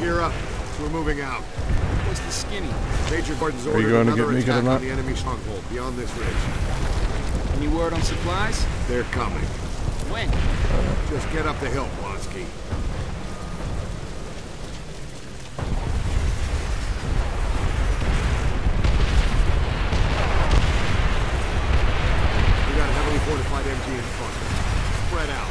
Gear up. We're moving out. What's the skinny? Major Gordon's Are ordered you going to another get me attack or not? on the enemy stronghold beyond this ridge. Any word on supplies? They're coming. When? Just get up the hill, Blonsky. We got a heavily fortified MG in front. Spread out.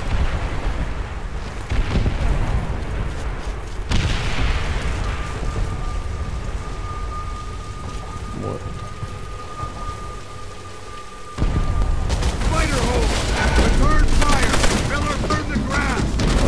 What? Fighter hold! Return fire! Miller, burn the grass!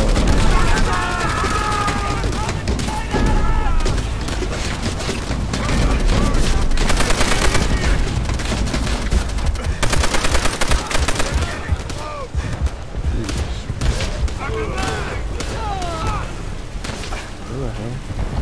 Who the hell?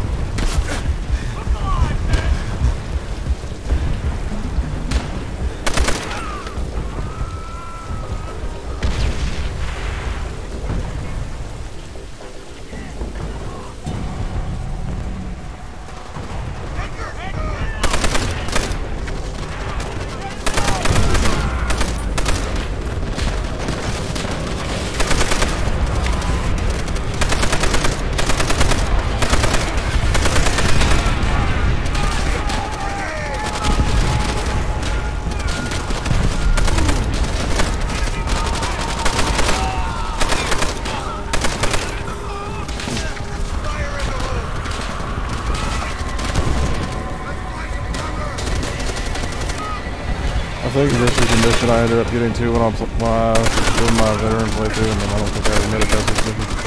I think this is the mission I ended up getting to when I was doing my veteran playthrough, and then I don't think I ever made it past this mission.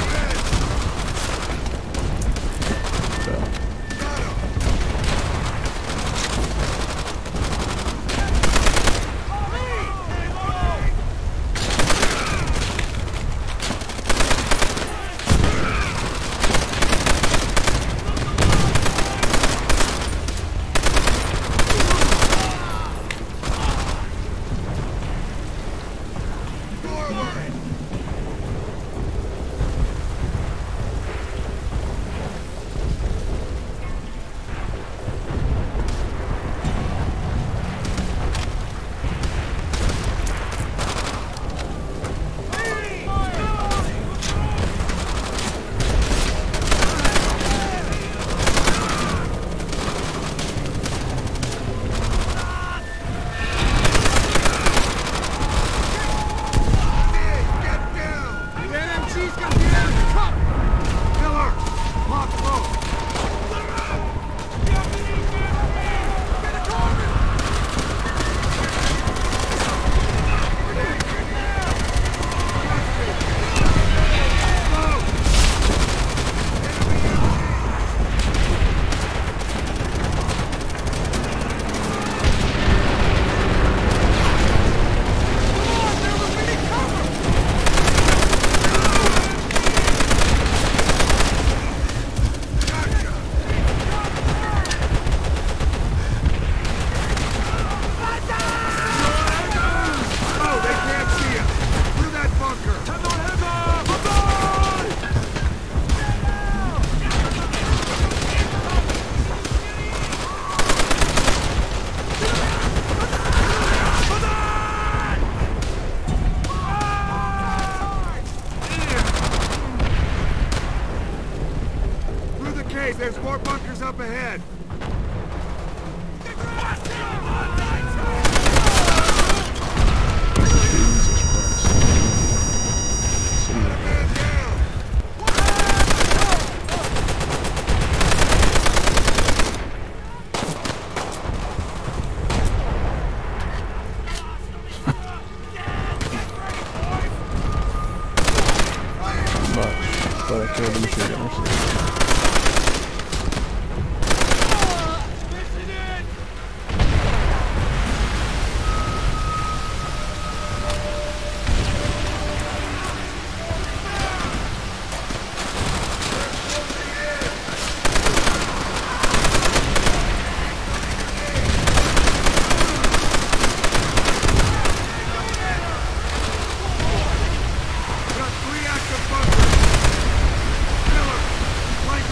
There's more bunkers up ahead. But I killed the machine gunners. Got 3 active bunkers. Miller, flank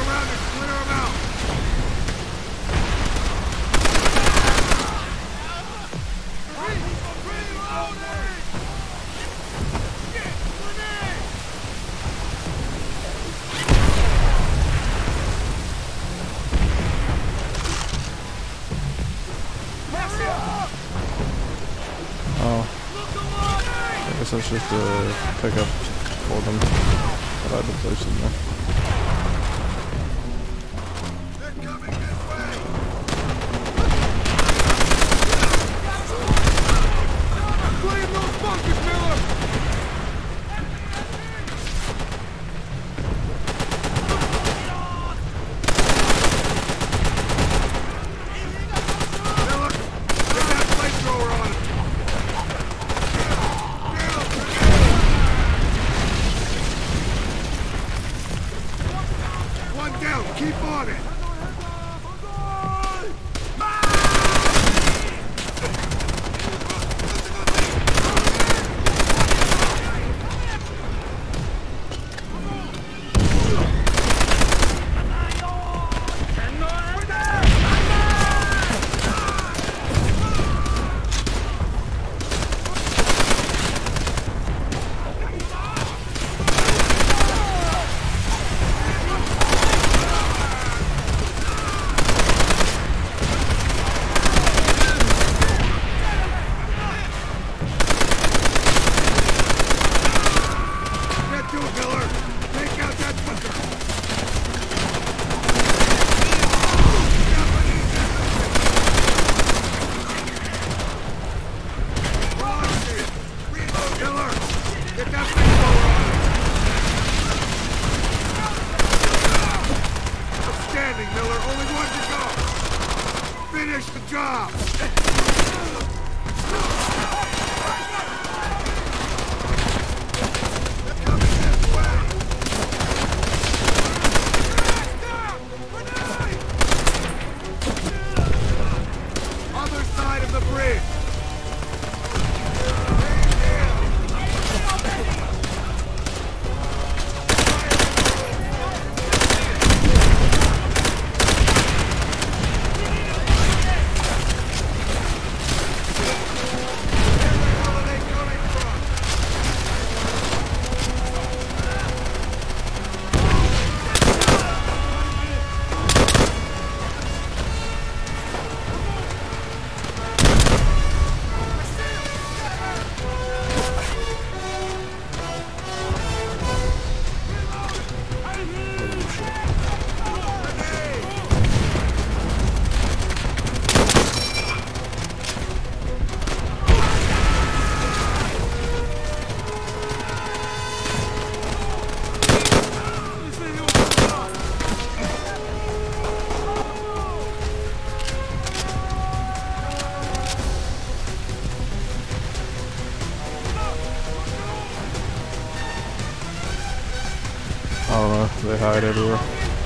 that's just a pickup for them that I've been placed in there. They're coming this way! Flame those bunkers, Miller! Miller, get that flamethrower on it! One down, keep on it! Finish the job! Other side of the bridge! I don't know, they hide everywhere.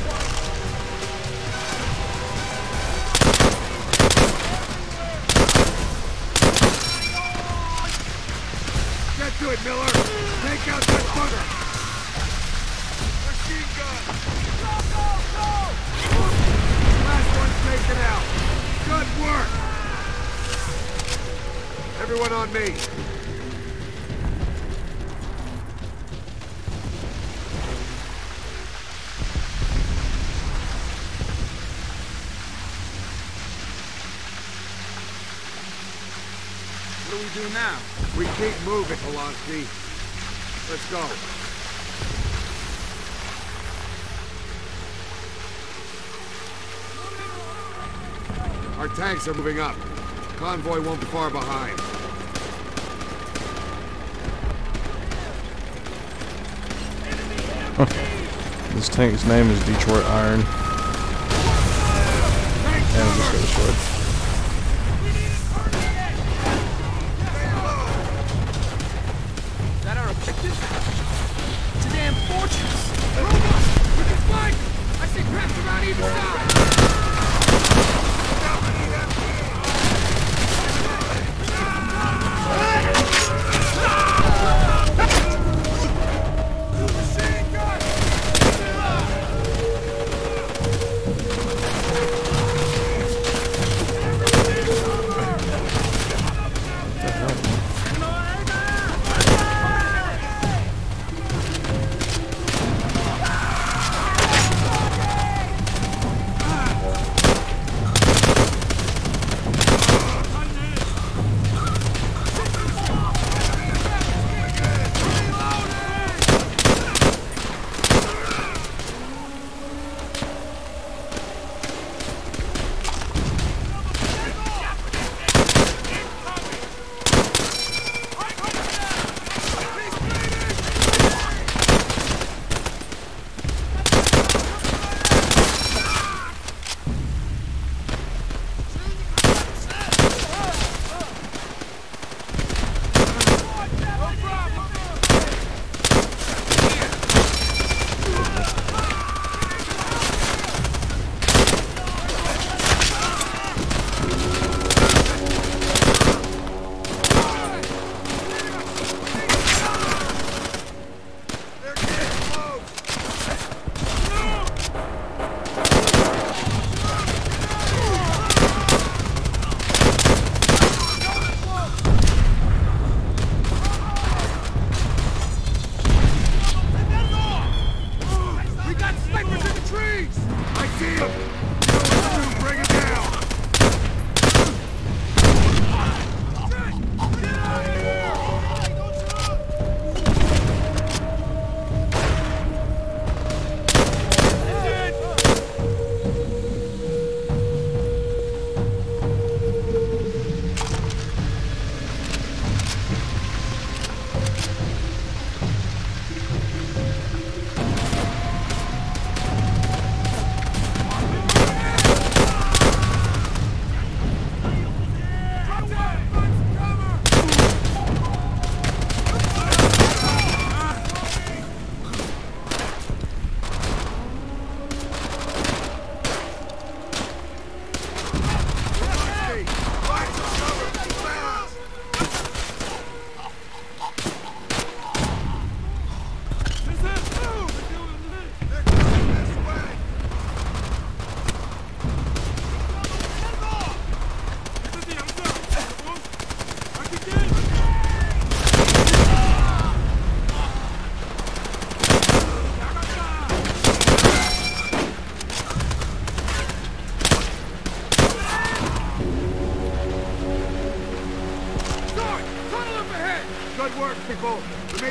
Get to it, Miller! Take out that bugger! Machine gun! Last one's taken out! Good work! Everyone on me! What do we do now? We keep moving, Polanski. Let's go. Our tanks are moving up. Convoy won't be far behind. This tank's name is Detroit Iron. And it just got destroyed. Is that our objective? It's a damn fortress! Robots! We can fight! I see cracks around either side!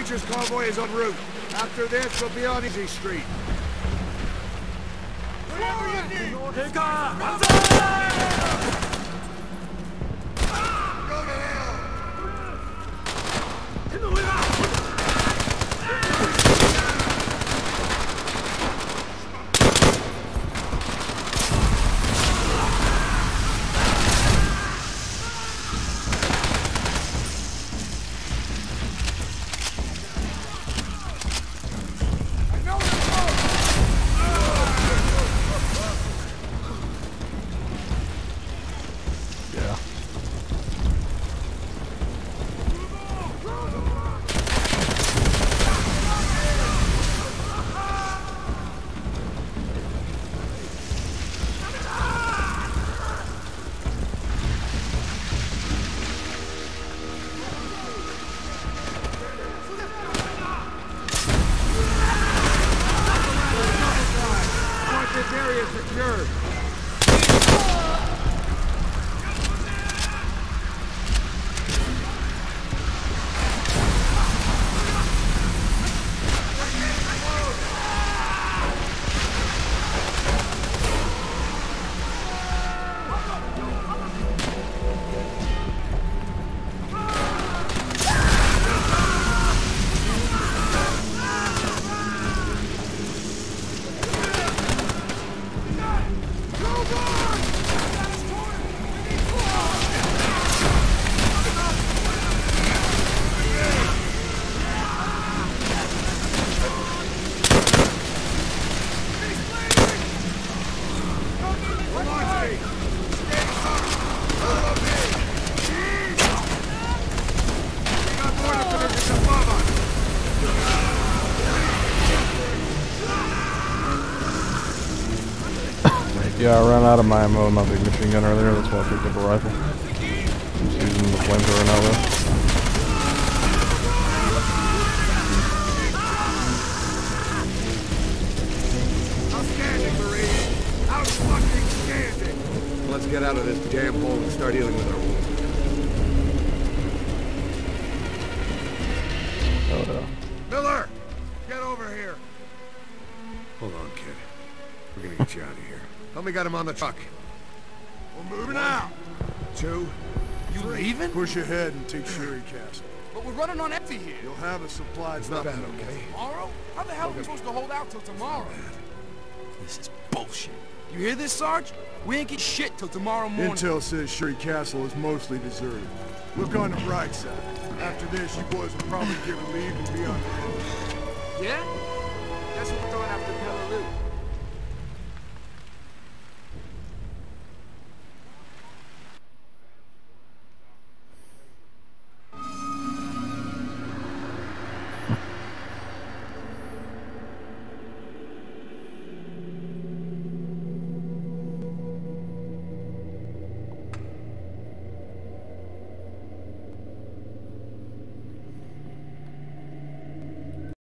Fortress convoy is en route. After this, we'll be on Easy Street. Whatever you need! Go to hell! This area is secured. Yeah, I ran out of my ammo in my big machine gun earlier, that's why I picked up a rifle. I'm just using the flamethrower now though. Outstanding, Marine! Out-fucking-standing! Let's get out of this damn hole and start dealing with our wounds. Oh no. Miller! Get over here! Hold on, kid. We're gonna get you out of here. Help me get him on the truck. We're moving out. 2, You leaving? Push ahead and take Sherry Castle. But we're running on empty here. You'll have a supply It's not drop bad, in the okay? Tomorrow? How the hell are we supposed to hold out till tomorrow? This is bullshit. You hear this, Sarge? We ain't get shit till tomorrow morning. Intel says Sherry Castle is mostly deserted. Look on the bright side. After this, you boys will probably get relieved and be on the road. Yeah? Guess we're going after Pelaloo.